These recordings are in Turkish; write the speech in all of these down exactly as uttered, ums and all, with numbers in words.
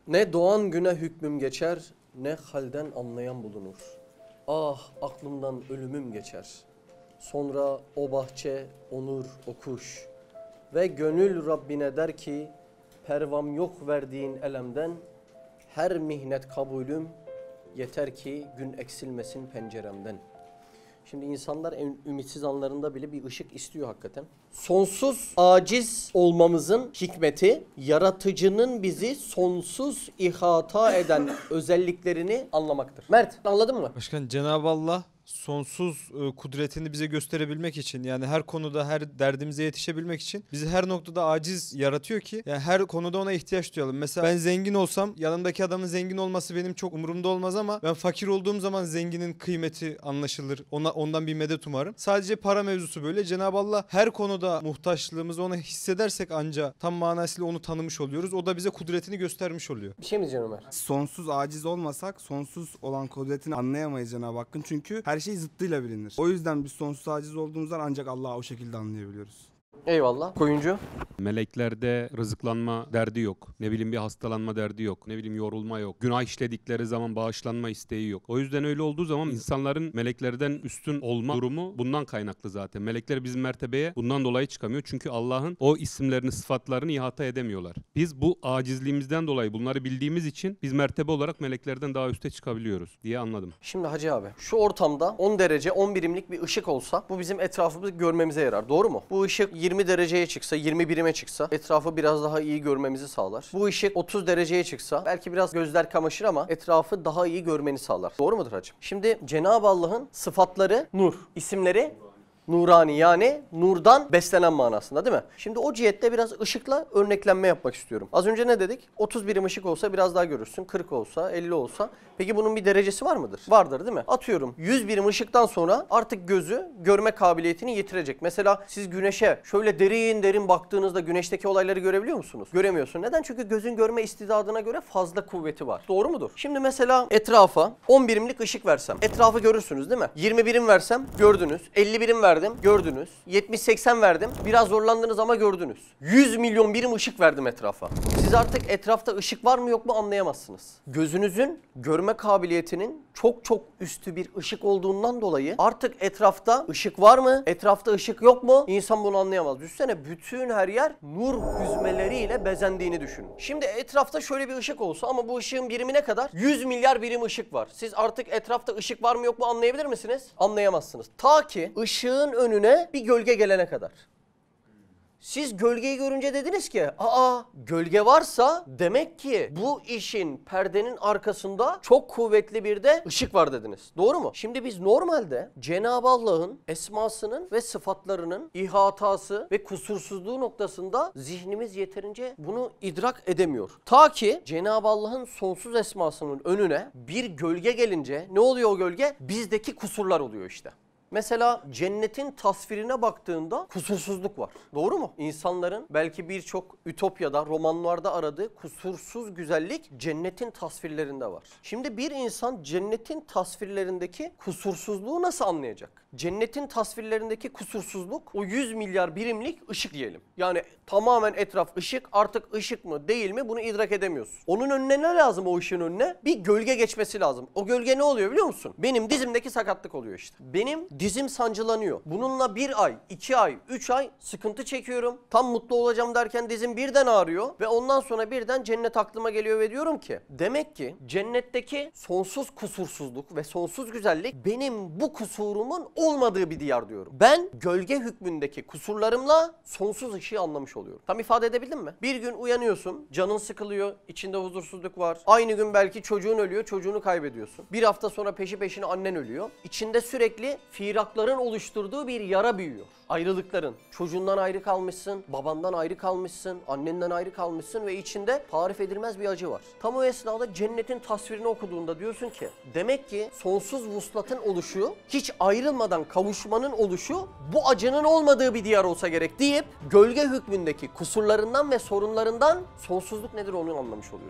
Ne doğan güne hükmüm geçer, ne halden anlayan bulunur. Ah aklımdan ölümüm geçer. Sonra o bahçe, onur, o kuş. Ve gönül Rabbine der ki, pervam yok verdiğin elemden, her mihnet kabulüm, yeter ki gün eksilmesin penceremden. Şimdi insanlar en ümitsiz anlarında bile bir ışık istiyor hakikaten. Sonsuz aciz olmamızın hikmeti, yaratıcının bizi sonsuz ihata eden özelliklerini anlamaktır. Mert, anladın mı? Başkan, Cenab-ı Allah sonsuz e, kudretini bize gösterebilmek için, yani her konuda her derdimize yetişebilmek için bizi her noktada aciz yaratıyor ki yani her konuda ona ihtiyaç duyalım. Mesela ben zengin olsam yanımdaki adamın zengin olması benim çok umurumda olmaz ama ben fakir olduğum zaman zenginin kıymeti anlaşılır. Ona ondan bir medet umarım. Sadece para mevzusu böyle. Cenab-ı Allah her konuda muhtaçlığımızı ona hissedersek anca tam manasıyla onu tanımış oluyoruz. O da bize kudretini göstermiş oluyor. Bir şey mi diyeceksin Ömer? Sonsuz aciz olmasak sonsuz olan kudretini anlayamayız Cenab-ı Hakk'ın. Çünkü her şey zıttıyla bilinir. O yüzden biz sonsuz aciz olduğumuzdan ancak Allah'ı o şekilde anlayabiliyoruz. Eyvallah. Koyuncu. Meleklerde rızıklanma derdi yok. Ne bileyim bir hastalanma derdi yok. Ne bileyim yorulma yok. Günah işledikleri zaman bağışlanma isteği yok. O yüzden öyle olduğu zaman insanların meleklerden üstün olma durumu bundan kaynaklı zaten. Melekler bizim mertebeye bundan dolayı çıkamıyor. Çünkü Allah'ın o isimlerini, sıfatlarını ihata edemiyorlar. Biz bu acizliğimizden dolayı bunları bildiğimiz için biz mertebe olarak meleklerden daha üste çıkabiliyoruz diye anladım. Şimdi Hacı abi, şu ortamda on derece on birimlik bir ışık olsa bu bizim etrafımızı görmemize yarar. Doğru mu? Bu ışık yirmi dereceye çıksa, yirmi birime çıksa etrafı biraz daha iyi görmemizi sağlar. Bu ışık otuz dereceye çıksa belki biraz gözler kamaşır ama etrafı daha iyi görmeni sağlar. Doğru mudur hacım? Şimdi Cenab-ı Allah'ın sıfatları nur, isimleri nurani, yani nurdan beslenen manasında değil mi? Şimdi o cihette biraz ışıkla örneklenme yapmak istiyorum. Az önce ne dedik? otuz birim ışık olsa biraz daha görürsün. kırk olsa, elli olsa. Peki bunun bir derecesi var mıdır? Vardır değil mi? Atıyorum yüz birim ışıktan sonra artık gözü görme kabiliyetini yitirecek. Mesela siz güneşe şöyle derin derin baktığınızda güneşteki olayları görebiliyor musunuz? Göremiyorsun. Neden? Çünkü gözün görme istidadına göre fazla kuvveti var. Doğru mudur? Şimdi mesela etrafa on birimlik ışık versem etrafı görürsünüz değil mi? yirmi birim versem gördünüz. elli birim verdim gördünüz. yetmiş seksen verdim. Biraz zorlandınız ama gördünüz. yüz milyon birim ışık verdim etrafa. Siz artık etrafta ışık var mı yok mu anlayamazsınız. Gözünüzün görme kabiliyetinin çok çok üstü bir ışık olduğundan dolayı artık etrafta ışık var mı? Etrafta ışık yok mu? İnsan bunu anlayamaz. Düşünsene bütün her yer nur hüzmeleriyle bezendiğini düşünün. Şimdi etrafta şöyle bir ışık olsa ama bu ışığın birimi ne kadar? yüz milyar birim ışık var. Siz artık etrafta ışık var mı yok mu anlayabilir misiniz? Anlayamazsınız. Ta ki ışığın önüne bir gölge gelene kadar. Siz gölgeyi görünce dediniz ki, aa gölge varsa demek ki bu işin perdenin arkasında çok kuvvetli bir de ışık var dediniz. Doğru mu? Şimdi biz normalde Cenab-ı Allah'ın esmasının ve sıfatlarının ihatası ve kusursuzluğu noktasında zihnimiz yeterince bunu idrak edemiyor. Ta ki Cenab-ı Allah'ın sonsuz esmasının önüne bir gölge gelince ne oluyor o gölge? Bizdeki kusurlar oluyor işte. Mesela cennetin tasvirine baktığında kusursuzluk var. Doğru mu? İnsanların belki birçok ütopyada, romanlarda aradığı kusursuz güzellik cennetin tasvirlerinde var. Şimdi bir insan cennetin tasvirlerindeki kusursuzluğu nasıl anlayacak? Cennetin tasvirlerindeki kusursuzluk o yüz milyar birimlik ışık diyelim. Yani tamamen etraf ışık, artık ışık mı değil mi bunu idrak edemiyorsun. Onun önüne ne lazım o ışığın önüne? Bir gölge geçmesi lazım. O gölge ne oluyor biliyor musun? Benim dizimdeki sakatlık oluyor işte. Benim dizim sancılanıyor. Bununla bir ay, iki ay, üç ay sıkıntı çekiyorum. Tam mutlu olacağım derken dizim birden ağrıyor ve ondan sonra birden cennet aklıma geliyor ve diyorum ki demek ki cennetteki sonsuz kusursuzluk ve sonsuz güzellik benim bu kusurumun olmadığı bir diyar diyorum. Ben gölge hükmündeki kusurlarımla sonsuz ışığı anlamış oluyorum. Tam ifade edebildim mi? Bir gün uyanıyorsun, canın sıkılıyor, içinde huzursuzluk var. Aynı gün belki çocuğun ölüyor, çocuğunu kaybediyorsun. Bir hafta sonra peşi peşine annen ölüyor. İçinde sürekli firakların oluşturduğu bir yara büyüyor. Ayrılıkların. Çocuğundan ayrı kalmışsın, babandan ayrı kalmışsın, annenden ayrı kalmışsın ve içinde tarif edilmez bir acı var. Tam o esnada cennetin tasvirini okuduğunda diyorsun ki demek ki sonsuz vuslatın oluşu, hiç ayrılmadan kavuşmanın oluşu bu acının olmadığı bir diyar olsa gerek deyip gölge hükmündeki kusurlarından ve sorunlarından sonsuzluk nedir onu anlamış oluyorsun.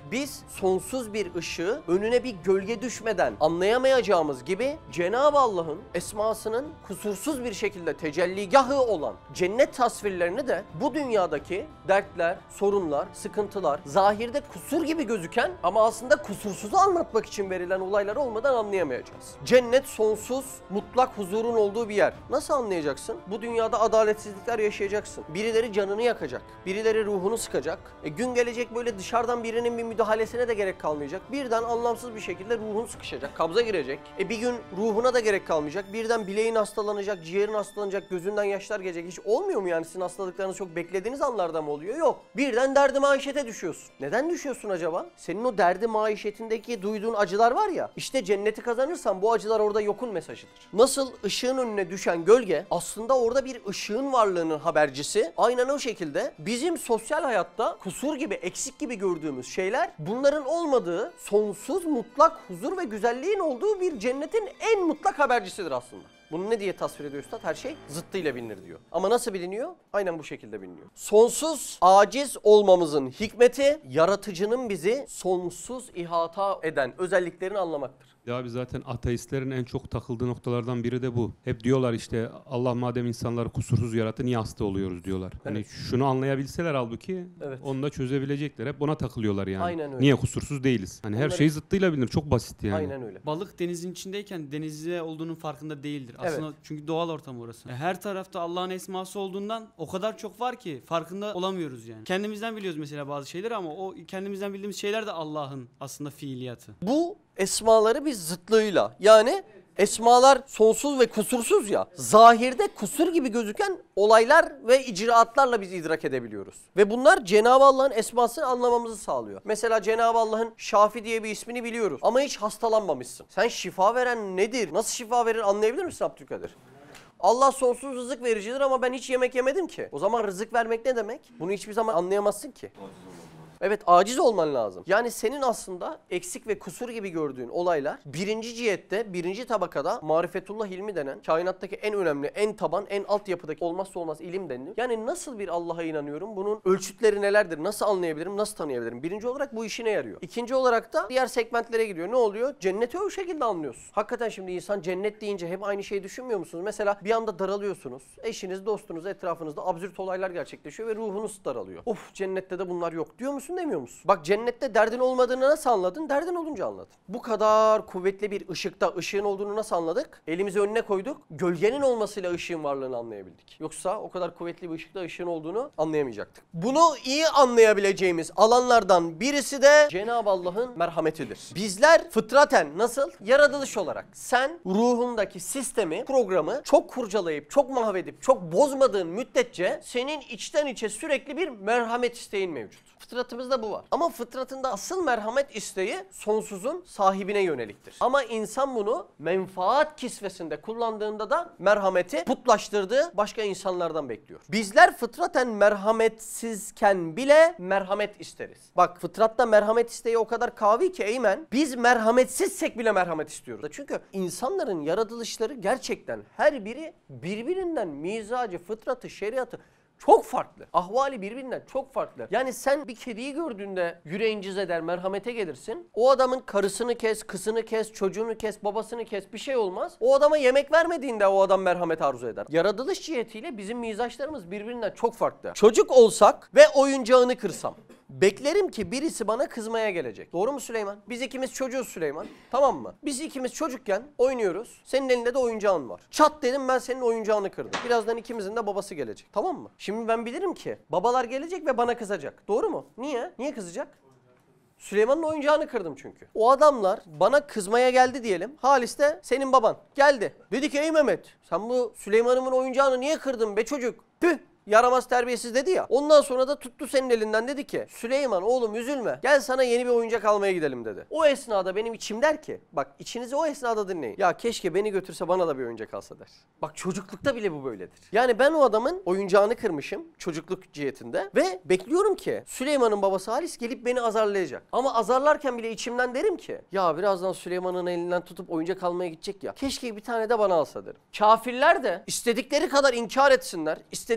Biz sonsuz bir ışığı önüne bir gölge düşmeden anlayamayacağımız gibi Cenab-ı Allah'ın esmasının kusursuz bir şekilde tecelligahı olan cennet tasvirlerini de bu dünyadaki dertler, sorunlar, sıkıntılar, zahirde kusur gibi gözüken ama aslında kusursuzu anlatmak için verilen olaylar olmadan anlayamayacağız. Cennet sonsuz, mutlak huzurun olduğu bir yer. Nasıl anlayacaksın? Bu dünyada adaletsizlikler yaşayacaksın. Birileri canını yakacak, birileri ruhunu sıkacak. E gün gelecek böyle dışarıdan birinin bir müdahalesine de gerek kalmayacak. Birden anlamsız bir şekilde ruhun sıkışacak, kabza girecek. E bir gün ruhuna da gerek kalmayacak. Birden bileğin hastalanacak, ciğerin hastalanacak, gözünden yaşlar gelecek. Hiç olmuyor mu yani? Sizin hastalıklarınız çok beklediğiniz anlarda mı oluyor? Yok. Birden derdi maişete düşüyorsun. Neden düşüyorsun acaba? Senin o derdi maişetindeki duyduğun acılar var ya, işte cenneti kazanırsan bu acılar orada yokun mesajıdır. Nasıl ışığın önüne düşen gölge aslında orada bir ışığın varlığının habercisi, aynen o şekilde bizim sosyal hayatta kusur gibi, eksik gibi gördüğümüz şeyler bunların olmadığı, sonsuz, mutlak huzur ve güzelliğin olduğu bir cennetin en mutlak habercisidir aslında. Bunu ne diye tasvir ediyor üstad? Her şey zıttıyla bilinir diyor. Ama nasıl biliniyor? Aynen bu şekilde biliniyor. Sonsuz, aciz olmamızın hikmeti, yaratıcının bizi sonsuz ihata eden özelliklerini anlamaktır. Ya abi zaten ateistlerin en çok takıldığı noktalardan biri de bu. Hep diyorlar işte Allah madem insanları kusursuz yarattı niye hasta oluyoruz diyorlar. Evet. Hani şunu anlayabilseler halbuki evet. Onu da çözebilecekler. Hep buna takılıyorlar yani. Aynen öyle. Niye kusursuz değiliz? Hani Onları... her şey zıttıyla bilinir. Çok basit yani. Aynen öyle. Balık denizin içindeyken denizde olduğunun farkında değildir. Aslında evet. Çünkü doğal ortam orası. Her tarafta Allah'ın esması olduğundan o kadar çok var ki farkında olamıyoruz yani. Kendimizden biliyoruz mesela bazı şeyleri ama o kendimizden bildiğimiz şeyler de Allah'ın aslında fiiliyatı. Bu esmaları biz zıtlığıyla yani esmalar sonsuz ve kusursuz ya, zahirde kusur gibi gözüken olaylar ve icraatlarla biz idrak edebiliyoruz. Ve bunlar Cenab-ı Allah'ın esmasını anlamamızı sağlıyor. Mesela Cenab-ı Allah'ın Şafi diye bir ismini biliyoruz ama hiç hastalanmamışsın. Sen şifa veren nedir? Nasıl şifa verir anlayabilir misin Abdülkadir? Allah sonsuz rızık vericidir ama ben hiç yemek yemedim ki. O zaman rızık vermek ne demek? Bunu hiçbir zaman anlayamazsın ki. Evet, aciz olman lazım. Yani senin aslında eksik ve kusur gibi gördüğün olaylar birinci cihette, birinci tabakada marifetullah ilmi denen kainattaki en önemli, en taban, en altyapıdaki olmazsa olmaz ilim denilir. Yani nasıl bir Allah'a inanıyorum? Bunun ölçütleri nelerdir? Nasıl anlayabilirim? Nasıl tanıyabilirim? Birinci olarak bu işine yarıyor. İkinci olarak da diğer segmentlere giriyor. Ne oluyor? Cenneti o şekilde anlıyorsun. Hakikaten şimdi insan cennet deyince hep aynı şeyi düşünmüyor musunuz? Mesela bir anda daralıyorsunuz. Eşiniz, dostunuz, etrafınızda absürt olaylar gerçekleşiyor ve ruhunuz daralıyor. Of, cennette de bunlar yok diyor musun? Demiyor musun? Bak, cennette derdin olmadığını nasıl anladın? Derdin olunca anladın. Bu kadar kuvvetli bir ışıkta ışığın olduğunu nasıl anladık? Elimizi önüne koyduk. Gölgenin olmasıyla ışığın varlığını anlayabildik. Yoksa o kadar kuvvetli bir ışıkta ışığın olduğunu anlayamayacaktık. Bunu iyi anlayabileceğimiz alanlardan birisi de Cenab-ı Allah'ın merhametidir. Bizler fıtraten nasıl? Yaratılış olarak. Sen ruhundaki sistemi, programı çok kurcalayıp, çok mahvedip, çok bozmadığın müddetçe senin içten içe sürekli bir merhamet isteğin mevcut. Fıtratımızda bu var. Ama fıtratında asıl merhamet isteği sonsuzun sahibine yöneliktir. Ama insan bunu menfaat kisvesinde kullandığında da merhameti putlaştırdığı başka insanlardan bekliyor. Bizler fıtraten merhametsizken bile merhamet isteriz. Bak, fıtratta merhamet isteği o kadar kavi ki Eymen, biz merhametsizsek bile merhamet istiyoruz. Çünkü insanların yaratılışları gerçekten her biri birbirinden mizacı, fıtratı, şeriatı çok farklı. Ahvali birbirinden çok farklı. Yani sen bir kediyi gördüğünde yüreğin cız eder, merhamete gelirsin. O adamın karısını kes, kızını kes, çocuğunu kes, babasını kes, bir şey olmaz. O adama yemek vermediğinde o adam merhamet arzu eder. Yaratılış cihetiyle bizim mizaçlarımız birbirinden çok farklı. Çocuk olsak ve oyuncağını kırsam, beklerim ki birisi bana kızmaya gelecek. Doğru mu Süleyman? Biz ikimiz çocuğuz Süleyman. Tamam mı? Biz ikimiz çocukken oynuyoruz. Senin elinde de oyuncağın var. Çat dedim, ben senin oyuncağını kırdım. Birazdan ikimizin de babası gelecek. Tamam mı? Şimdi ben bilirim ki babalar gelecek ve bana kızacak. Doğru mu? Niye? Niye kızacak? Süleyman'ın oyuncağını kırdım çünkü. O adamlar bana kızmaya geldi diyelim. Halis de senin baban geldi. Dedi ki ey Mehmet, sen bu Süleyman'ımın oyuncağını niye kırdın be çocuk? Püh! Yaramaz, terbiyesiz dedi ya. Ondan sonra da tuttu senin elinden, dedi ki Süleyman oğlum üzülme, gel sana yeni bir oyuncak almaya gidelim dedi. O esnada benim içim der ki, bak içinizi o esnada dinleyin. Ya keşke beni götürse bana da bir oyuncak alsa der. Bak, çocuklukta bile bu böyledir. Yani ben o adamın oyuncağını kırmışım çocukluk cihetinde ve bekliyorum ki Süleyman'ın babası Halis gelip beni azarlayacak. Ama azarlarken bile içimden derim ki ya birazdan Süleyman'ın elinden tutup oyuncak almaya gidecek ya. Keşke bir tane de bana alsa derim. Kafirler de istedikleri kadar inkar etsinler, istedikleri kadar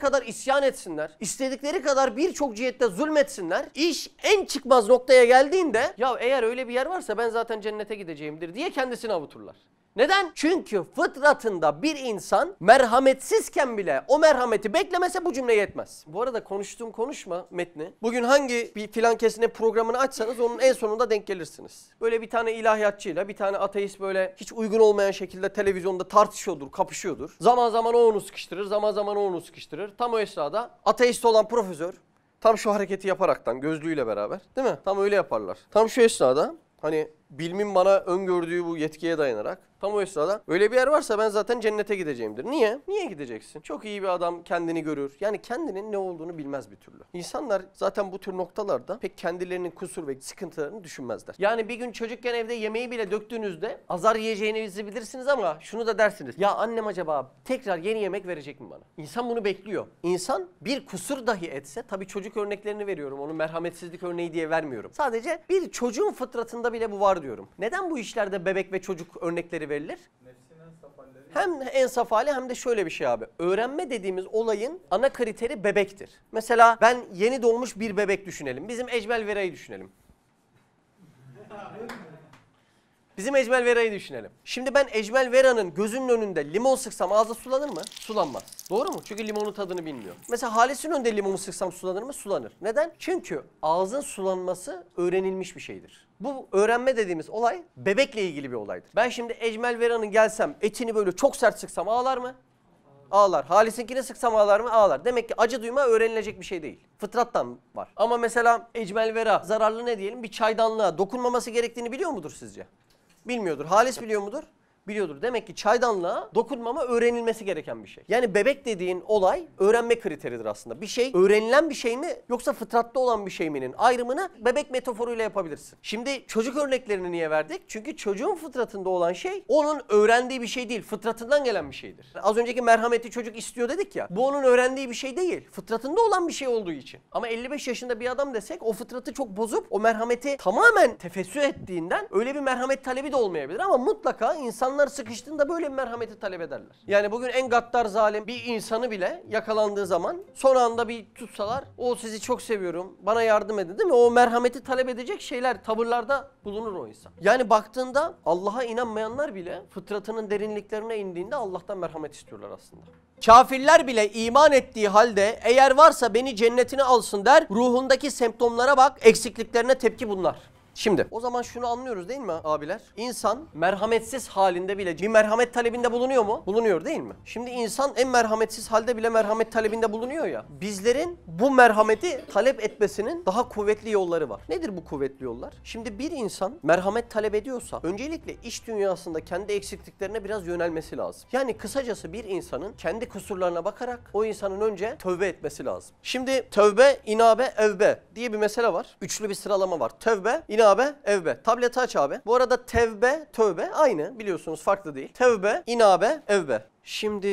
kadar isyan etsinler, istedikleri kadar birçok cihette zulmetsinler. İş en çıkmaz noktaya geldiğinde ya eğer öyle bir yer varsa ben zaten cennete gideceğimdir diye kendisini avuturlar. Neden? Çünkü fıtratında bir insan merhametsizken bile o merhameti beklemese bu cümle yetmez. Bu arada konuştuğum konuşma metni bugün hangi bir filan kesine programını açsanız onun en sonunda denk gelirsiniz. Böyle bir tane ilahiyatçıyla bir tane ateist böyle hiç uygun olmayan şekilde televizyonda tartışıyordur, kapışıyordur. Zaman zaman o onu sıkıştırır, zaman zaman o onu sıkıştırır. Tam o esnada ateist olan profesör tam şu hareketi yaparaktan gözlüğüyle beraber değil mi? Tam öyle yaparlar. Tam şu esnada hani bilimin bana öngördüğü bu yetkiye dayanarak tam o esnada öyle bir yer varsa ben zaten cennete gideceğimdir. Niye? Niye gideceksin? Çok iyi bir adam kendini görür. Yani kendinin ne olduğunu bilmez bir türlü. İnsanlar zaten bu tür noktalarda pek kendilerinin kusur ve sıkıntılarını düşünmezler. Yani bir gün çocukken evde yemeği bile döktüğünüzde azar yiyeceğinizi bilirsiniz ama şunu da dersiniz. Ya annem acaba tekrar yeni yemek verecek mi bana? İnsan bunu bekliyor. İnsan bir kusur dahi etse, tabii çocuk örneklerini veriyorum. Onu merhametsizlik örneği diye vermiyorum. Sadece bir çocuğun fıtratında bile bu var diyorum. Neden bu işlerde bebek ve çocuk örnekleri verilir? Hem en saf hali hem de şöyle bir şey abi. Öğrenme dediğimiz olayın ana kriteri bebektir. Mesela ben yeni doğmuş bir bebek düşünelim. Bizim Ecmel Vera'yı düşünelim. Bizim Ecmel Vera'yı düşünelim. Şimdi ben Ecmel Vera'nın gözünün önünde limon sıksam ağzı sulanır mı? Sulanmaz. Doğru mu? Çünkü limonun tadını bilmiyor. Mesela Halis'in önünde limonu sıksam sulanır mı? Sulanır. Neden? Çünkü ağzın sulanması öğrenilmiş bir şeydir. Bu öğrenme dediğimiz olay bebekle ilgili bir olaydır. Ben şimdi Ecmel Vera'nın gelsem etini böyle çok sert sıksam ağlar mı? Ağlar. Halis'inkini sıksam ağlar mı? Ağlar. Demek ki acı duyma öğrenilecek bir şey değil. Fıtrattan var. Ama mesela Ecmel Vera zararlı ne diyelim? Bir çaydanlığa dokunmaması gerektiğini biliyor mudur sizce? Bilmiyordur. Halis biliyor mudur? Biliyordur. Demek ki çaydanlığa dokunmama öğrenilmesi gereken bir şey. Yani bebek dediğin olay öğrenme kriteridir aslında. Bir şey öğrenilen bir şey mi yoksa fıtratta olan bir şey minin ayrımını bebek metaforuyla yapabilirsin. Şimdi çocuk örneklerini niye verdik? Çünkü çocuğun fıtratında olan şey onun öğrendiği bir şey değil. Fıtratından gelen bir şeydir. Az önceki merhameti çocuk istiyor dedik ya. Bu onun öğrendiği bir şey değil. Fıtratında olan bir şey olduğu için. Ama elli beş yaşında bir adam desek o fıtratı çok bozup o merhameti tamamen tefessü ettiğinden öyle bir merhamet talebi de olmayabilir. Ama mutlaka insan sıkıştığında böyle bir merhameti talep ederler. Yani bugün en gaddar zalim bir insanı bile yakalandığı zaman son anda bir tutsalar o sizi çok seviyorum bana yardım edin değil mi? O merhameti talep edecek şeyler tavırlarda bulunur o insan. Yani baktığında Allah'a inanmayanlar bile fıtratının derinliklerine indiğinde Allah'tan merhamet istiyorlar aslında. Kafirler bile iman ettiği halde eğer varsa beni cennetine alsın der. Ruhundaki semptomlara bak, eksikliklerine tepki bunlar. Şimdi o zaman şunu anlıyoruz değil mi abiler? İnsan merhametsiz halinde bile bir merhamet talebinde bulunuyor mu? Bulunuyor değil mi? Şimdi insan en merhametsiz halde bile merhamet talebinde bulunuyor ya. Bizlerin bu merhameti talep etmesinin daha kuvvetli yolları var. Nedir bu kuvvetli yollar? Şimdi bir insan merhamet talep ediyorsa öncelikle iç dünyasında kendi eksikliklerine biraz yönelmesi lazım. Yani kısacası bir insanın kendi kusurlarına bakarak o insanın önce tövbe etmesi lazım. Şimdi tövbe, inabe, evbe diye bir mesele var. Üçlü bir sıralama var. Tövbe, inabe, İnabe, evbe. Tableti aç abi. Bu arada tevbe, tövbe aynı biliyorsunuz farklı değil. Tevbe, inabe, evbe. Şimdi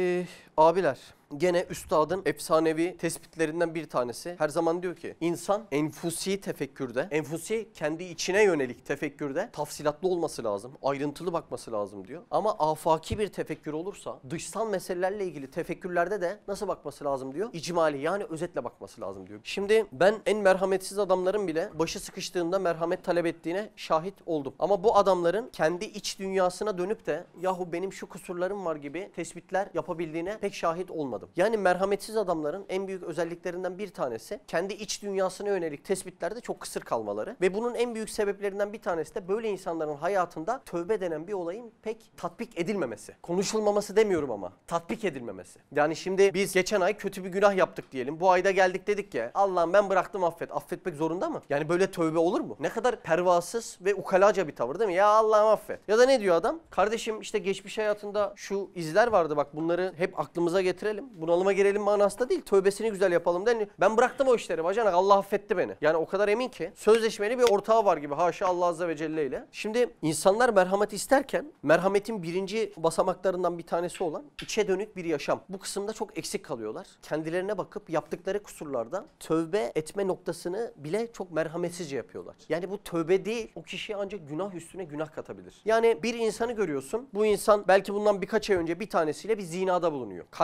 abiler gene üstadın efsanevi tespitlerinden bir tanesi her zaman diyor ki insan enfusi tefekkürde, enfusi kendi içine yönelik tefekkürde tafsilatlı olması lazım, ayrıntılı bakması lazım diyor. Ama afaki bir tefekkür olursa dışsal meselelerle ilgili tefekkürlerde de nasıl bakması lazım diyor? İcmali yani özetle bakması lazım diyor. Şimdi ben en merhametsiz adamların bile başı sıkıştığında merhamet talep ettiğine şahit oldum. Ama bu adamların kendi iç dünyasına dönüp de yahu benim şu kusurlarım var gibi tespitler yapabildiğine pek şahit olmadım. Yani merhametsiz adamların en büyük özelliklerinden bir tanesi kendi iç dünyasına yönelik tespitlerde çok kısır kalmaları ve bunun en büyük sebeplerinden bir tanesi de böyle insanların hayatında tövbe denen bir olayın pek tatbik edilmemesi. Konuşulmaması demiyorum ama tatbik edilmemesi. Yani şimdi biz geçen ay kötü bir günah yaptık diyelim. Bu ayda geldik dedik ki Allah'ım ben bıraktım affet. Affetmek zorunda mı? Yani böyle tövbe olur mu? Ne kadar pervasız ve ukalaca bir tavır değil mi? Ya Allah'ım affet. Ya da ne diyor adam? Kardeşim işte geçmiş hayatında şu izler vardı bak bunları hep aklımıza getirelim. Bunalıma girelim manasında değil. Tövbesini güzel yapalım deniyor. Ben bıraktım o işleri bacanak. Allah affetti beni. Yani o kadar emin ki sözleşmeli bir ortağı var gibi. Haşa Allah Azze ve Celle ile. Şimdi insanlar merhamet isterken merhametin birinci basamaklarından bir tanesi olan içe dönük bir yaşam. Bu kısımda çok eksik kalıyorlar. Kendilerine bakıp yaptıkları kusurlarda tövbe etme noktasını bile çok merhametsizce yapıyorlar. Yani bu tövbe değil. O kişiye ancak günah üstüne günah katabilir. Yani bir insanı görüyorsun. Bu insan belki bundan birkaç ay önce bir tanesiyle bir zinada bulunuyor. Karşılığına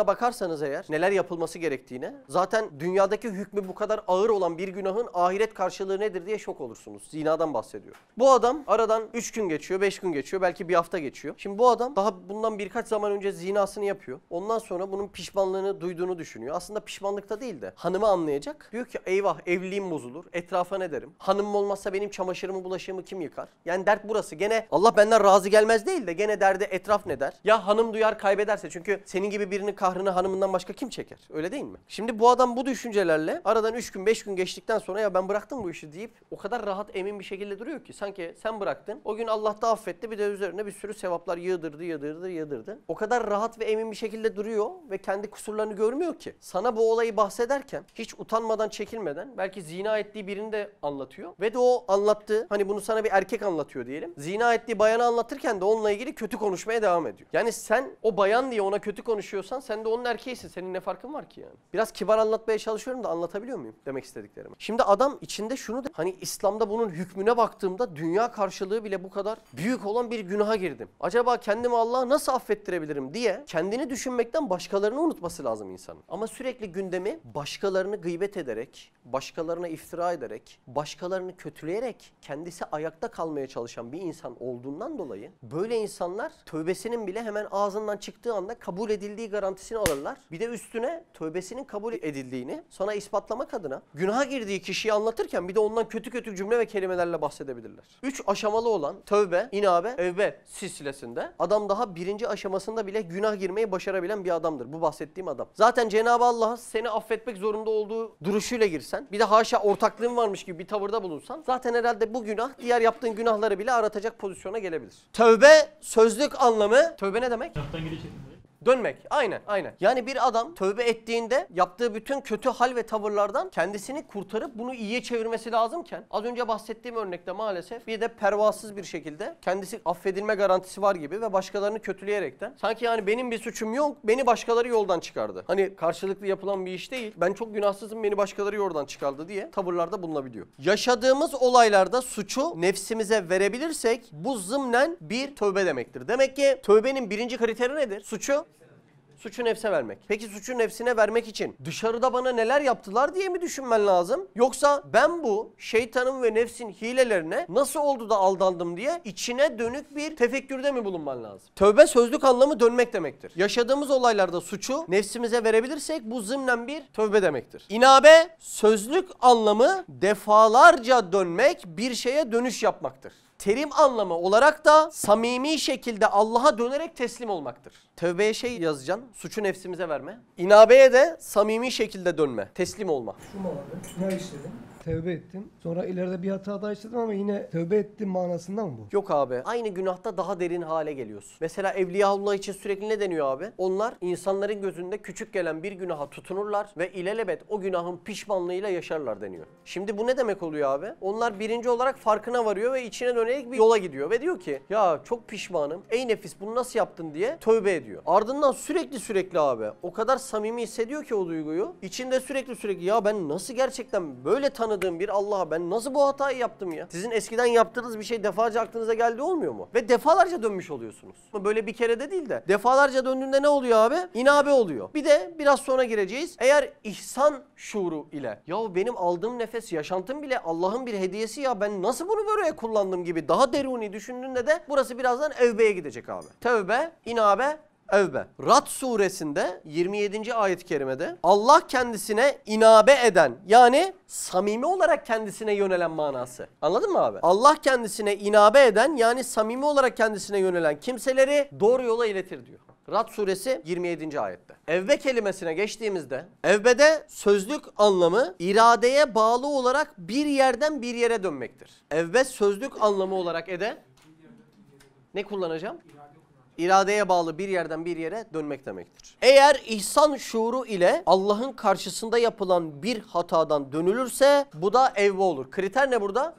bakarsanız eğer neler yapılması gerektiğine, zaten dünyadaki hükmü bu kadar ağır olan bir günahın ahiret karşılığı nedir diye şok olursunuz. Zinadan bahsediyor. Bu adam aradan üç gün geçiyor, beş gün geçiyor, belki bir hafta geçiyor. Şimdi bu adam daha bundan birkaç zaman önce zinasını yapıyor. Ondan sonra bunun pişmanlığını duyduğunu düşünüyor. Aslında pişmanlıkta değil de hanımı anlayacak. Diyor ki eyvah, evliliğim bozulur. Etrafa ne derim? Hanımım olmazsa benim çamaşırımı, bulaşığımı kim yıkar? Yani dert burası. Gene Allah benden razı gelmez değil de gene derdi etraf ne der? Ya hanım duyar kaybederse, çünkü senin gibi birinin kahrını hanımından başka kim çeker? Öyle değil mi? Şimdi bu adam bu düşüncelerle aradan üç gün beş gün geçtikten sonra ya ben bıraktım bu işi deyip o kadar rahat, emin bir şekilde duruyor ki sanki sen bıraktın. O gün Allah da affetti, bir de üzerine bir sürü sevaplar yığdırdı, yığdırdı, yığdırdı. O kadar rahat ve emin bir şekilde duruyor ve kendi kusurlarını görmüyor ki. Sana bu olayı bahsederken hiç utanmadan, çekinmeden belki zina ettiği birini de anlatıyor. Ve de o anlattığı, hani bunu sana bir erkek anlatıyor diyelim. Zina ettiği bayanı anlatırken de onunla ilgili kötü konuşmaya devam ediyor. Yani sen o bayan diye ona kötü konuşuyorsan sen de onun erkeğisin. Senin ne farkın var ki yani? Biraz kibar anlatmaya çalışıyorum da anlatabiliyor muyum demek istediklerimi? Şimdi adam içinde şunu da, hani İslam'da bunun hükmüne baktığımda dünya karşılığı bile bu kadar büyük olan bir günaha girdim. Acaba kendimi Allah'a nasıl affettirebilirim diye kendini düşünmekten başkalarını unutması lazım insanın. Ama sürekli gündemi başkalarını gıybet ederek, başkalarına iftira ederek, başkalarını kötüleyerek kendisi ayakta kalmaya çalışan bir insan olduğundan dolayı böyle insanlar tövbesinin bile hemen ağzından çıktığı anda kabul edildiği garantisini alırlar. Bir de üstüne tövbesinin kabul edildiğini sana ispatlamak adına günaha girdiği kişiyi anlatırken bir de ondan kötü kötü cümle ve kelimelerle bahsedebilirler. Üç aşamalı olan tövbe, inabe, evbe silsilesinde adam daha birinci aşamasında bile günah girmeyi başarabilen bir adamdır. Bu bahsettiğim adam. Zaten Cenab-ı Allah'a seni affetmek zorunda olduğu duruşuyla girsen, bir de haşa ortaklığın varmış gibi bir tavırda bulunsan, zaten herhalde bu günah diğer yaptığın günahları bile aratacak pozisyona gelebilir. Tövbe sözlük anlamı, tövbe ne demek? Dönmek. Aynen, aynen. Yani bir adam tövbe ettiğinde yaptığı bütün kötü hal ve tavırlardan kendisini kurtarıp bunu iyiye çevirmesi lazımken, az önce bahsettiğim örnekte maalesef bir de pervasız bir şekilde kendisi affedilme garantisi var gibi ve başkalarını kötüleyerekten sanki yani benim bir suçum yok, beni başkaları yoldan çıkardı. Hani karşılıklı yapılan bir iş değil, ben çok günahsızım, beni başkaları yoldan çıkardı diye tavırlarda bulunabiliyor. Yaşadığımız olaylarda suçu nefsimize verebilirsek bu zımnen bir tövbe demektir. Demek ki tövbenin birinci kriteri nedir? Suçu Suçu nefse vermek. Peki suçu nefsine vermek için dışarıda bana neler yaptılar diye mi düşünmen lazım? Yoksa ben bu şeytanın ve nefsin hilelerine nasıl oldu da aldandım diye içine dönük bir tefekkürde mi bulunman lazım? Tövbe sözlük anlamı dönmek demektir. Yaşadığımız olaylarda suçu nefsimize verebilirsek bu zımnen bir tövbe demektir. İnabe sözlük anlamı defalarca dönmek, bir şeye dönüş yapmaktır. Terim anlamı olarak da samimi şekilde Allah'a dönerek teslim olmaktır. Tövbeye şey yazacaksın, suçu nefsimize verme. İnabeye de samimi şekilde dönme, teslim olma. Şu mu abi? Günah işledim. Tevbe ettim. Sonra ileride bir hata daha işledim ama yine tövbe ettim manasında mı bu? Yok abi. Aynı günahta daha derin hale geliyorsun. Mesela Evliyaullah için sürekli ne deniyor abi? Onlar insanların gözünde küçük gelen bir günaha tutunurlar ve ilelebet o günahın pişmanlığıyla yaşarlar deniyor. Şimdi bu ne demek oluyor abi? Onlar birinci olarak farkına varıyor ve içine dönerek bir yola gidiyor ve diyor ki ya çok pişmanım. Ey nefis bunu nasıl yaptın diye tövbe ediyor. Ardından sürekli sürekli abi o kadar samimi hissediyor ki o duyguyu. İçinde sürekli sürekli ya ben nasıl gerçekten böyle tanıdığım bir Allah'a ben nasıl bu hatayı yaptım ya? Sizin eskiden yaptığınız bir şey defalarca aklınıza geldi olmuyor mu? Ve defalarca dönmüş oluyorsunuz. Böyle bir kere de değil de defalarca döndüğünde ne oluyor abi? İnabe oluyor. Bir de biraz sonra gireceğiz. Eğer ihsan şuuru ile ya benim aldığım nefes yaşantım bile Allah'ın bir hediyesi ya ben nasıl bunu böyle kullandım gibi daha deruni düşündüğünde de burası birazdan evbeye gidecek abi. Tevbe, inabe, evbe. Rad suresinde yirmi yedinci ayet-i kerimede Allah kendisine inabe eden yani samimi olarak kendisine yönelen manası. Anladın mı abi? Allah kendisine inabe eden yani samimi olarak kendisine yönelen kimseleri doğru yola iletir diyor. Rad suresi yirmi yedinci ayette. Evbe kelimesine geçtiğimizde evbede sözlük anlamı iradeye bağlı olarak bir yerden bir yere dönmektir. Evbe sözlük anlamı olarak ede ne kullanacağım? İradeye bağlı bir yerden bir yere dönmek demektir. Eğer ihsan şuuru ile Allah'ın karşısında yapılan bir hatadan dönülürse bu da evbe olur. Kriter ne burada?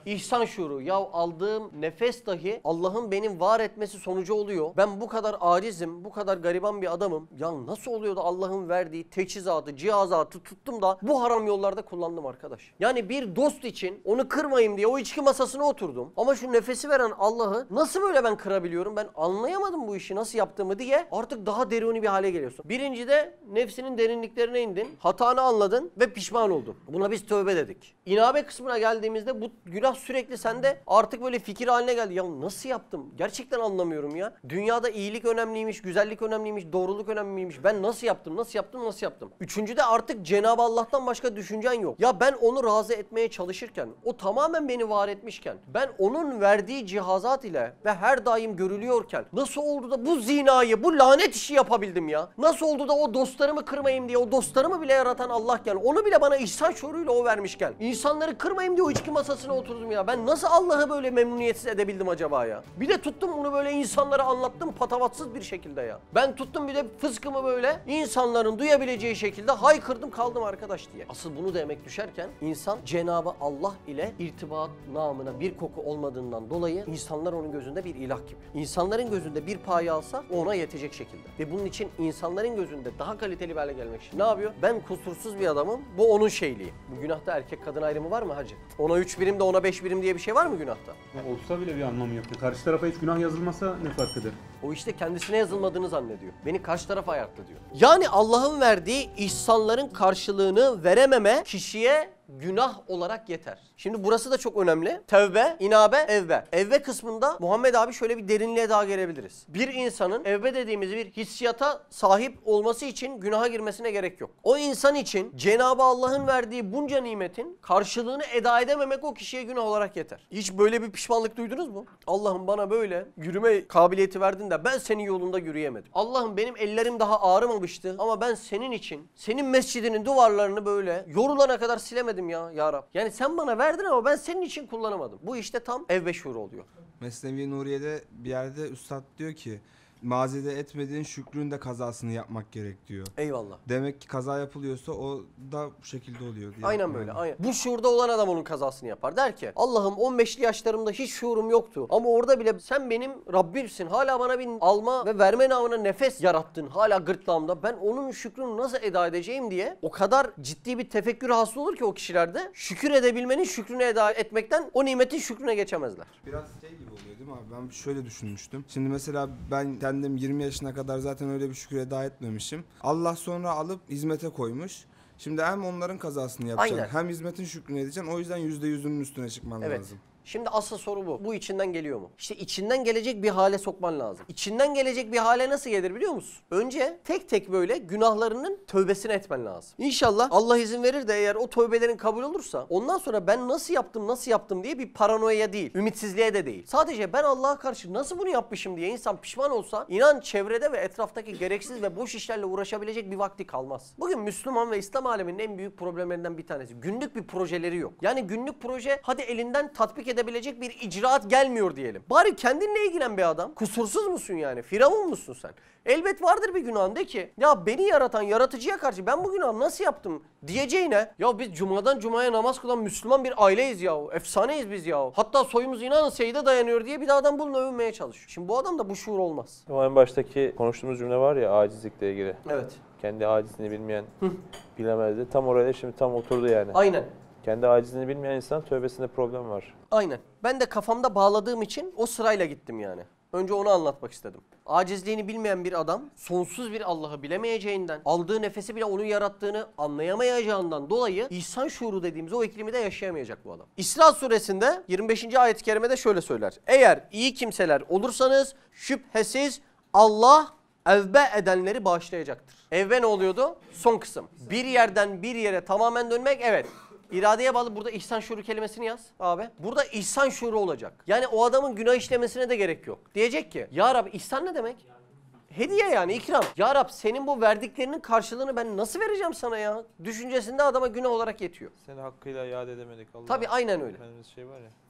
İhsan şuuru. Ya aldığım nefes dahi Allah'ın benim var etmesi sonucu oluyor. Ben bu kadar acizim, bu kadar gariban bir adamım. Ya nasıl oluyor da Allah'ın verdiği teçhizatı, cihazatı tuttum da bu haram yollarda kullandım arkadaş. Yani bir dost için onu kırmayayım diye o içki masasına oturdum. Ama şu nefesi veren Allah'ı nasıl böyle ben kırabiliyorum? Ben anlayamadım bu işi nasıl yaptığımı diye artık daha deruni bir hale geliyorsun. Birinci de nefsinin derinliklerine indin. Hatanı anladın ve pişman oldun. Buna biz tövbe dedik. İnabe kısmına geldiğimizde bu günah sürekli sende artık böyle fikir haline geldi. Ya nasıl yaptım? Gerçekten anlamıyorum ya. Dünyada iyilik önemliymiş, güzellik önemliymiş, doğruluk önemliymiş. Ben nasıl yaptım? Nasıl yaptım? Nasıl yaptım? Üçüncü de artık Cenab-ı Allah'tan başka düşüncen yok. Ya ben onu razı etmeye çalışırken, o tamamen beni var etmişken, ben onun verdiği cihazat ile ve her daim görülüyorken nasıl oldu da bu zinayı, bu lanet işi yapabildim ya? Nasıl oldu da o dostlarımı kırmayayım diye, o dostlarımı bile yaratan Allah'ken, onu bile bana ihsan şuuruyla o vermişken, insanları kırmayayım diye o içki masasına oturdum ya. Ben nasıl Allah'ı böyle memnuniyetsiz edebildim acaba ya? Bir de tuttum bunu böyle insanlara anlattım patavatsız bir şekilde ya. Ben tuttum bir de fıskımı böyle insanların duyabileceği şekilde haykırdım kaldım arkadaş diye. Asıl bunu demek düşerken insan Cenab-ı Allah ile irtibat namına bir koku olmadığından dolayı insanlar onun gözünde bir ilah gibi. İnsanların gözünde bir payı alsa ona yetecek şekilde. Ve bunun için insanların gözünde daha kaliteli bir hale gelmek için ne yapıyor? Ben kusursuz bir adamım. Bu onun şeyliği. Bu günahta erkek kadın ayrımı var mı hacı? Ona üç birim de ona beş birim diye bir şey var mı günahta? Ya olsa bile bir anlamı yok. Karşı tarafa hiç günah yazılmasa ne fark eder? O işte kendisine yazılmadığını zannediyor. Beni karşı tarafa ayarttı diyor. Yani Allah'ın verdiği ihsanların karşılığını verememe kişiye günah olarak yeter. Şimdi burası da çok önemli. Tevbe, inabe, evbe. Evbe kısmında Muhammed abi şöyle bir derinliğe daha gelebiliriz. Bir insanın evbe dediğimiz bir hissiyata sahip olması için günaha girmesine gerek yok. O insan için Cenab-ı Allah'ın verdiği bunca nimetin karşılığını eda edememek o kişiye günah olarak yeter. Hiç böyle bir pişmanlık duydunuz mu? Allah'ım bana böyle yürüme kabiliyeti verdin de ben senin yolunda yürüyemedim. Allah'ım benim ellerim daha ağrımamıştı ama ben senin için, senin mescidinin duvarlarını böyle yorulana kadar silemedim ya ya Rab. Yani sen bana verdin ama ben senin için kullanamadım. Bu işte tam evbe şuuru oluyor. Mesnevi Nuriye'de bir yerde üstad diyor ki mazide etmediğin şükrün de kazasını yapmak gerek diyor. Eyvallah. Demek ki kaza yapılıyorsa o da bu şekilde oluyor diye. Aynen böyle. Aynen. Bu şuurda olan adam onun kazasını yapar. Der ki Allah'ım on beşli yaşlarımda hiç şuurum yoktu. Ama orada bile sen benim Rabbimsin. Hala bana bir alma ve verme namına nefes yarattın. Hala gırtlağımda. Ben onun şükrünü nasıl eda edeceğim diye o kadar ciddi bir tefekkür hasıl olur ki o kişilerde şükür edebilmenin şükrünü eda etmekten o nimetin şükrüne geçemezler. Biraz şey gibi oluyor değil mi abi? Ben şöyle düşünmüştüm. Şimdi mesela ben kendim yirmi yaşına kadar zaten öyle bir şükür eda etmemişim. Allah sonra alıp hizmete koymuş. Şimdi hem onların kazasını yapacaksın, Aynen. hem hizmetin şükrünü edeceksin. O yüzden yüzde yüzünün üstüne çıkman Evet. lazım. Şimdi asıl soru bu. Bu içinden geliyor mu? İşte içinden gelecek bir hale sokman lazım. İçinden gelecek bir hale nasıl gelir biliyor musun? Önce tek tek böyle günahlarının tövbesini etmen lazım. İnşallah Allah izin verir de eğer o tövbelerin kabul olursa ondan sonra ben nasıl yaptım nasıl yaptım diye bir paranoya değil, ümitsizliğe de değil. Sadece ben Allah'a karşı nasıl bunu yapmışım diye insan pişman olsa inan çevrede ve etraftaki gereksiz ve boş işlerle uğraşabilecek bir vakti kalmaz. Bugün Müslüman ve İslam aleminin en büyük problemlerinden bir tanesi. Günlük bir projeleri yok. Yani günlük proje hadi elinden tatbik edebilecek bir icraat gelmiyor diyelim. Bari kendinle ilgilen bir adam. Kusursuz musun yani? Firavun musun sen? Elbet vardır bir günahın de ki ya beni yaratan yaratıcıya karşı ben bu günahı nasıl yaptım diyeceğine ya biz cumadan cumaya namaz kılan Müslüman bir aileyiz ya. Efsaneyiz biz ya. Hatta soyumuz inanın seyide dayanıyor diye bir de adam bununla övünmeye çalışıyor. Şimdi bu adamda bu şuur olmaz. O en baştaki konuştuğumuz cümle var ya acizlikle ilgili. Evet. Kendi acizliğini bilmeyen bilemezdi. Tam oraya şimdi tam oturdu yani. Aynen. Kendi acizliğini bilmeyen insan tövbesinde problem var. Aynen. Ben de kafamda bağladığım için o sırayla gittim yani. Önce onu anlatmak istedim. Acizliğini bilmeyen bir adam sonsuz bir Allah'ı bilemeyeceğinden, aldığı nefesi bile onun yarattığını anlayamayacağından dolayı ihsan şuuru dediğimiz o iklimi de yaşayamayacak bu adam. İsra suresinde yirmi beşinci ayet-i kerimede şöyle söyler. Eğer iyi kimseler olursanız şüphesiz Allah evbe edenleri bağışlayacaktır. Evbe ne oluyordu? Son kısım. Bir yerden bir yere tamamen dönmek, evet. İradeye bağlı burada ihsan şuuru kelimesini yaz abi. Burada ihsan şuuru olacak. Yani o adamın günah işlemesine de gerek yok. Diyecek ki ya Rab ihsan ne demek? Hediye yani ikram. Ya Rab senin bu verdiklerinin karşılığını ben nasıl vereceğim sana ya? Düşüncesinde adama günah olarak yetiyor. Seni hakkıyla iade edemedik. Allah. Tabii aynen öyle. Efendimiz şey var ya.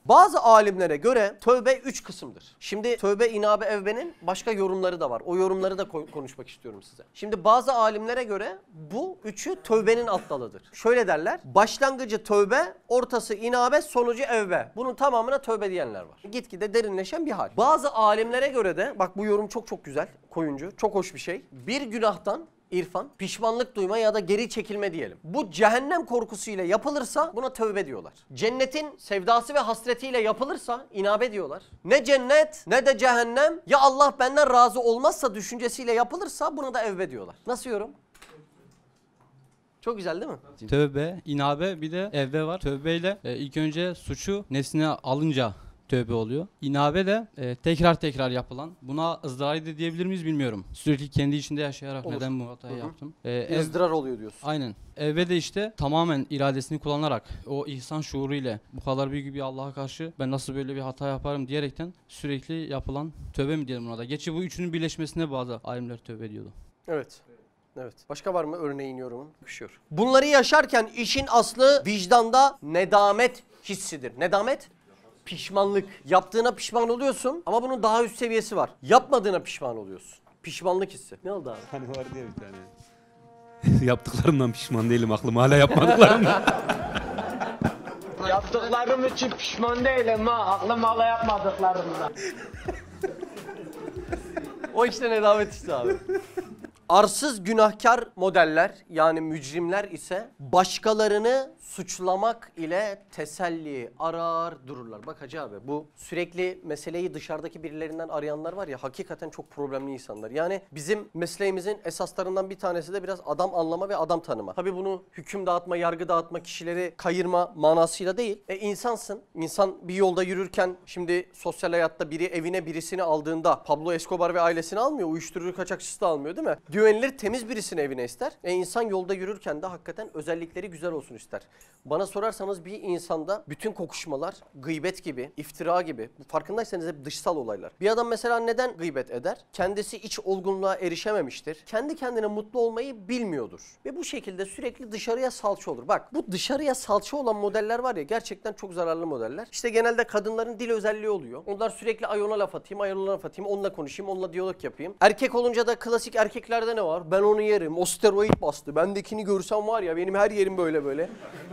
Bazı alimlere göre tövbe üç kısımdır. Şimdi tövbe, inabe, evbenin başka yorumları da var. O yorumları da konuşmak istiyorum size. Şimdi bazı alimlere göre bu üçü tövbenin alt dalıdır. Şöyle derler. Başlangıcı tövbe, ortası inabe, sonucu evbe. Bunun tamamına tövbe diyenler var. Gitgide derinleşen bir hal. Bazı alimlere göre de, bak bu yorum çok çok güzel, koyuncu, çok hoş bir şey. Bir günahtan İrfan, pişmanlık duyma ya da geri çekilme diyelim. Bu cehennem korkusuyla yapılırsa buna tövbe diyorlar. Cennetin sevdası ve hasretiyle yapılırsa inabe diyorlar. Ne cennet ne de cehennem, ya Allah benden razı olmazsa düşüncesiyle yapılırsa buna da evbe diyorlar. Nasıl yorum? Çok güzel değil mi? Tövbe, inabe, bir de evbe var. Tövbeyle e, ilk önce suçu nefsine alınca tövbe oluyor. İnabe de e, tekrar tekrar yapılan. Buna ızdırari de diyebilir miyiz bilmiyorum. Sürekli kendi içinde yaşayarak Olur. neden bu hatayı Hı hı. yaptım. E, ev, İzdirar oluyor diyorsun. aynen. Evbe de işte tamamen iradesini kullanarak o ihsan şuuru ile bu kadar büyük bir Allah'a karşı ben nasıl böyle bir hata yaparım diyerekten sürekli yapılan tövbe mi diyelim buna da. Geçi bu üçünün birleşmesine bazı alimler tövbe diyordu. Evet. Evet. Başka var mı örneğin yorumun? Kuşuyor. Bunları yaşarken işin aslı vicdanda nedamet hissidir. Nedamet? Pişmanlık. Yaptığına pişman oluyorsun ama bunun daha üst seviyesi var. Yapmadığına pişman oluyorsun. Pişmanlık hissi. Ne oldu abi? Hani var diye bir tane. Yaptıklarımdan pişman değilim, aklım hala yapmadıklarımdan. Yaptıklarım için pişman değilim ha. Aklım hala yapmadıklarımdan. O işte nedamet işte abi. Arsız günahkar modeller yani mücrimler ise başkalarını suçlamak ile teselli arar dururlar. Bak hacı abi, bu sürekli meseleyi dışarıdaki birilerinden arayanlar var ya, hakikaten çok problemli insanlar. Yani bizim mesleğimizin esaslarından bir tanesi de biraz adam anlama ve adam tanıma. Tabii bunu hüküm dağıtma, yargı dağıtma, kişileri kayırma manasıyla değil. E insansın. İnsan bir yolda yürürken, şimdi sosyal hayatta biri evine birisini aldığında Pablo Escobar ve ailesini almıyor, uyuşturucu kaçakçısı da almıyor değil mi? Güvenilir temiz birisini evine ister. E insan yolda yürürken de hakikaten özellikleri güzel olsun ister. Bana sorarsanız bir insanda bütün kokuşmalar gıybet gibi, iftira gibi, farkındaysanız hep dışsal olaylar. Bir adam mesela neden gıybet eder? Kendisi iç olgunluğa erişememiştir. Kendi kendine mutlu olmayı bilmiyordur. Ve bu şekilde sürekli dışarıya salça olur. Bak bu dışarıya salça olan modeller var ya, gerçekten çok zararlı modeller. İşte genelde kadınların dil özelliği oluyor. Onlar sürekli ay ona laf atayım, ay ona laf atayım, onunla konuşayım, onunla diyalog yapayım. Erkek olunca da klasik erkeklerde ne var? Ben onu yerim, o steroid bastı, bendekini görsem var ya benim her yerim böyle böyle.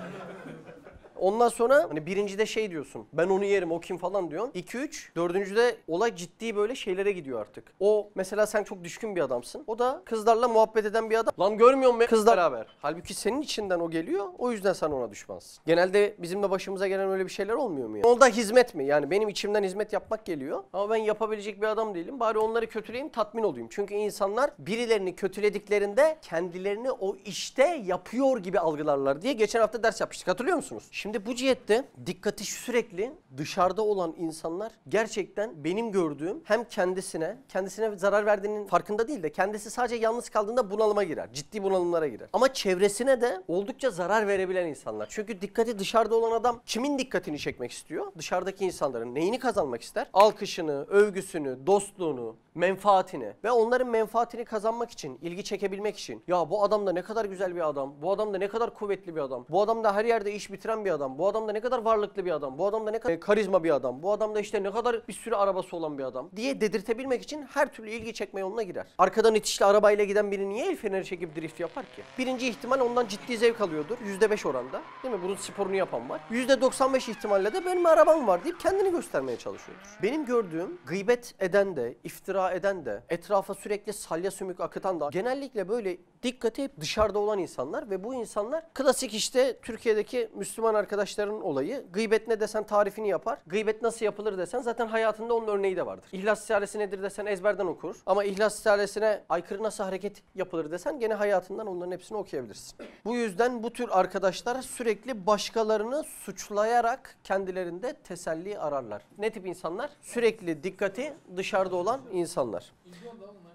Ondan sonra hani birincide şey diyorsun, ben onu yerim, o kim falan diyorsun. iki üç, dördüncüde olay ciddi böyle şeylere gidiyor artık. O mesela sen çok düşkün bir adamsın. O da kızlarla muhabbet eden bir adam. Lan görmüyor musun? Kızlar beraber. Halbuki senin içinden o geliyor. O yüzden sen ona düşmansın. Genelde bizim de başımıza gelen öyle bir şeyler olmuyor mu yani? O da hizmet mi? Yani benim içimden hizmet yapmak geliyor. Ama ben yapabilecek bir adam değilim. Bari onları kötüleyeyim, tatmin olayım. Çünkü insanlar birilerini kötülediklerinde kendilerini o işte yapıyor gibi algılarlar diye geçen hafta ders yapmıştık. Hatırlıyor musunuz? Şimdi bu cihette dikkati sürekli dışarıda olan insanlar gerçekten benim gördüğüm hem kendisine, kendisine zarar verdiğinin farkında değil de kendisi sadece yalnız kaldığında bunalıma girer. Ciddi bunalımlara girer. Ama çevresine de oldukça zarar verebilen insanlar. Çünkü dikkati dışarıda olan adam kimin dikkatini çekmek istiyor? Dışarıdaki insanların neyini kazanmak ister? Alkışını, övgüsünü, dostluğunu, menfaatini ve onların menfaatini kazanmak için, ilgi çekebilmek için. Ya bu adam da ne kadar güzel bir adam, bu adam da ne kadar kuvvetli bir adam, bu adam da her yerde iş bitiren bir adam, bu adam da ne kadar varlıklı bir adam, bu adam da ne kadar karizma bir adam, bu adam da işte ne kadar bir sürü arabası olan bir adam diye dedirtebilmek için her türlü ilgi çekme yoluna girer. Arkadan itişli arabayla giden biri niye el feneri çekip drift yapar ki? Birinci ihtimal ondan ciddi zevk alıyordur. yüzde beş oranda. Değil mi? Bunun sporunu yapan var. yüzde doksan beş ihtimalle de benim arabam var deyip kendini göstermeye çalışıyordur. Benim gördüğüm gıybet eden de, iftira eden de, etrafa sürekli salya sümük akıtan da genellikle böyle dikkati hep dışarıda olan insanlar ve bu insanlar klasik işte Türkiye'deki Müslüman arkadaşların olayı. Gıybet ne desen tarifini yapar. Gıybet nasıl yapılır desen zaten hayatında onun örneği de vardır. İhlas Risalesi nedir desen ezberden okur. Ama İhlas Risalesi'ne aykırı nasıl hareket yapılır desen gene hayatından onların hepsini okuyabilirsin. Bu yüzden bu tür arkadaşlar sürekli başkalarını suçlayarak kendilerinde teselli ararlar. Ne tip insanlar? Sürekli dikkati dışarıda olan insanlar.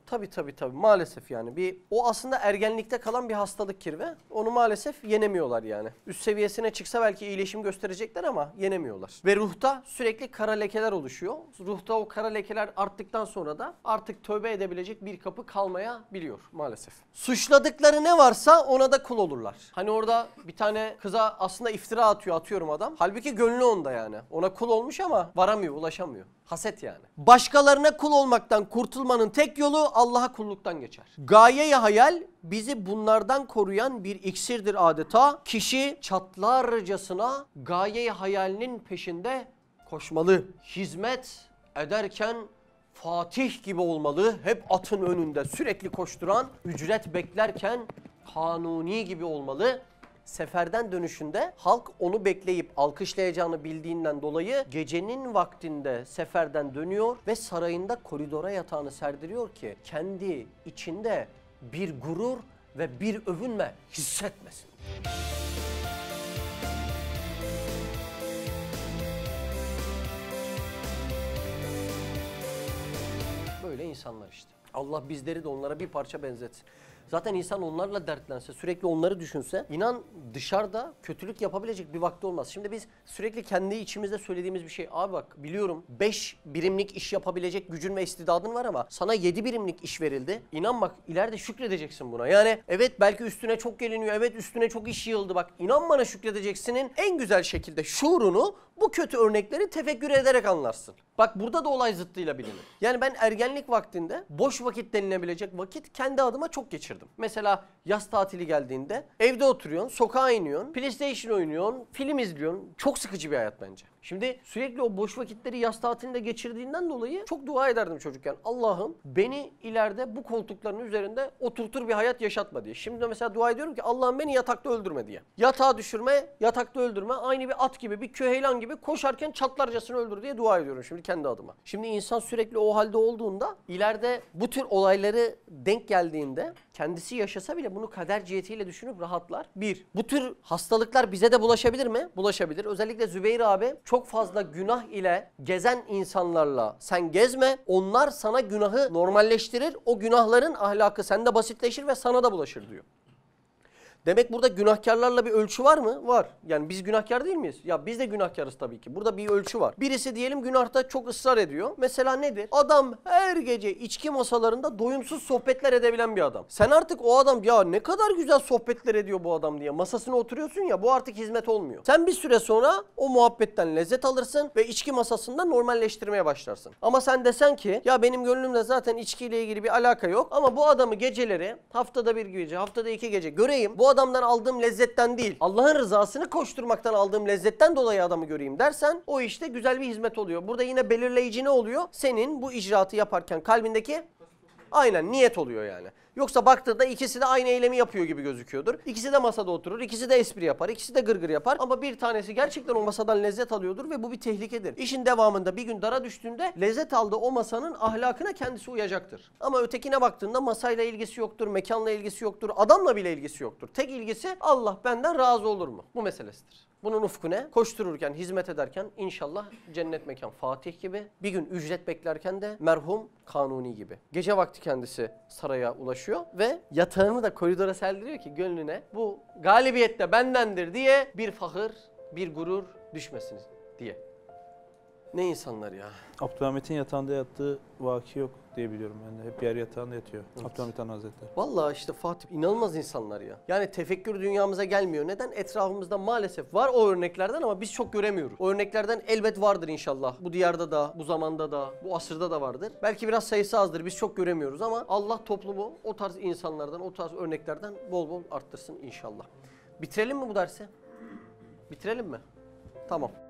Tabii tabii tabii maalesef yani. Bir o aslında ergenlikte kalan bir hastalık kirve. Onu maalesef yenemiyorlar yani. Üst seviyesine çıksa belki iyileşim gösterecekler ama yenemiyorlar. Ve ruhta sürekli kara lekeler oluşuyor. Ruhta o kara lekeler arttıktan sonra da artık tövbe edebilecek bir kapı kalmayabiliyor maalesef. Suçladıkları ne varsa ona da kul olurlar. Hani orada bir tane kıza aslında iftira atıyor, atıyorum adam. Halbuki gönlü onda yani. Ona kul olmuş ama varamıyor, ulaşamıyor. Haset yani. Başkalarına kul olmaktan kurtulmanın tek yolu Allah'a kulluktan geçer. Gaye-i hayal bizi bunlardan koruyan bir iksirdir adeta. Kişi çatlarcasına gaye-i hayalinin peşinde koşmalı. Hizmet ederken Fatih gibi olmalı. Hep atın önünde sürekli koşturan, ücret beklerken Kanuni gibi olmalı. Seferden dönüşünde halk onu bekleyip alkışlayacağını bildiğinden dolayı gecenin vaktinde seferden dönüyor ve sarayında koridora yatağını serdiriyor ki kendi içinde bir gurur ve bir övünme hissetmesin. Böyle insanlar işte. Allah bizleri de onlara bir parça benzetsin. Zaten insan onlarla dertlense, sürekli onları düşünse, inan dışarıda kötülük yapabilecek bir vakti olmaz. Şimdi biz sürekli kendi içimizde söylediğimiz bir şey. Abi bak biliyorum beş birimlik iş yapabilecek gücün ve istidadın var ama sana yedi birimlik iş verildi. İnan bak ileride şükredeceksin buna. Yani evet belki üstüne çok geliniyor, evet üstüne çok iş yığıldı. Bak inan bana şükredeceksinin en güzel şekilde şuurunu bu kötü örnekleri tefekkür ederek anlarsın. Bak burada da olay zıttıyla bilinir. Yani ben ergenlik vaktinde boş vakit denilebilecek vakit kendi adıma çok geçirdim. Mesela yaz tatili geldiğinde evde oturuyorsun, sokağa iniyorsun, PlayStation oynuyorsun, film izliyorsun. Çok sıkıcı bir hayat bence. Şimdi sürekli o boş vakitleri yaz tatilinde geçirdiğinden dolayı çok dua ederdim çocukken. Allah'ım beni ileride bu koltukların üzerinde oturtur bir hayat yaşatma diye. Şimdi de mesela dua ediyorum ki Allah'ım beni yatakta öldürme diye. Yatağa düşürme, yatakta öldürme. Aynı bir at gibi, bir köheylan gibi koşarken çatlarcasını öldür diye dua ediyorum şimdi kendi adıma. Şimdi insan sürekli o halde olduğunda ileride bu tür olayları denk geldiğinde kendisi yaşasa bile bunu kader cihetiyle düşünüp rahatlar. Bir, bu tür hastalıklar bize de bulaşabilir mi? Bulaşabilir. Özellikle Zübeyir abi çok fazla günah ile gezen insanlarla sen gezme. Onlar sana günahı normalleştirir. O günahların ahlakı sende basitleşir ve sana da bulaşır diyor. Demek burada günahkarlarla bir ölçü var mı? Var. Yani biz günahkar değil miyiz? Ya biz de günahkarız tabii ki. Burada bir ölçü var. Birisi diyelim günahta çok ısrar ediyor. Mesela nedir? Adam her gece içki masalarında doyumsuz sohbetler edebilen bir adam. Sen artık o adam ya ne kadar güzel sohbetler ediyor bu adam diye masasına oturuyorsun ya bu artık hizmet olmuyor. Sen bir süre sonra o muhabbetten lezzet alırsın ve içki masasında normalleştirmeye başlarsın. Ama sen desen ki ya benim gönlümde zaten içkiyle ilgili bir alaka yok ama bu adamı geceleri haftada bir gece, haftada iki gece göreyim. Bu adamdan aldığım lezzetten değil, Allah'ın rızasını koşturmaktan aldığım lezzetten dolayı adamı göreyim dersen o işte güzel bir hizmet oluyor. Burada yine belirleyici ne oluyor? Senin bu icraatı yaparken kalbindeki aynen niyet oluyor yani. Yoksa baktığında ikisi de aynı eylemi yapıyor gibi gözüküyordur. İkisi de masada oturur, ikisi de espri yapar, ikisi de gırgır yapar. Ama bir tanesi gerçekten o masadan lezzet alıyordur ve bu bir tehlikedir. İşin devamında bir gün dara düştüğünde lezzet aldığı o masanın ahlakına kendisi uyacaktır. Ama ötekine baktığında masayla ilgisi yoktur, mekanla ilgisi yoktur, adamla bile ilgisi yoktur. Tek ilgisi Allah benden razı olur mu? Bu meselesidir. Bunun ufku ne? Koştururken, hizmet ederken inşallah cennet mekan Fatih gibi. Bir gün ücret beklerken de merhum Kanuni gibi. Gece vakti kendisi saraya ulaşıyor ve yatağını da koridora serdiriyor ki gönlüne bu galibiyet de bendendir diye bir fahır, bir gurur düşmesin diye. Ne insanlar ya. Abdülhamit'in yatağında yattığı vaki yok diye biliyorum ben de. Hep yer yatağında yatıyor. Evet. Abdülhamit Han Hazretleri. Vallahi işte Fatih inanılmaz insanlar ya. Yani tefekkür dünyamıza gelmiyor. Neden? Etrafımızda maalesef var o örneklerden ama biz çok göremiyoruz. O örneklerden elbet vardır inşallah. Bu diyarda da, bu zamanda da, bu asırda da vardır. Belki biraz sayısı azdır. Biz çok göremiyoruz ama Allah toplumu o tarz insanlardan, o tarz örneklerden bol bol arttırsın inşallah. Bitirelim mi bu dersi? Bitirelim mi? Tamam.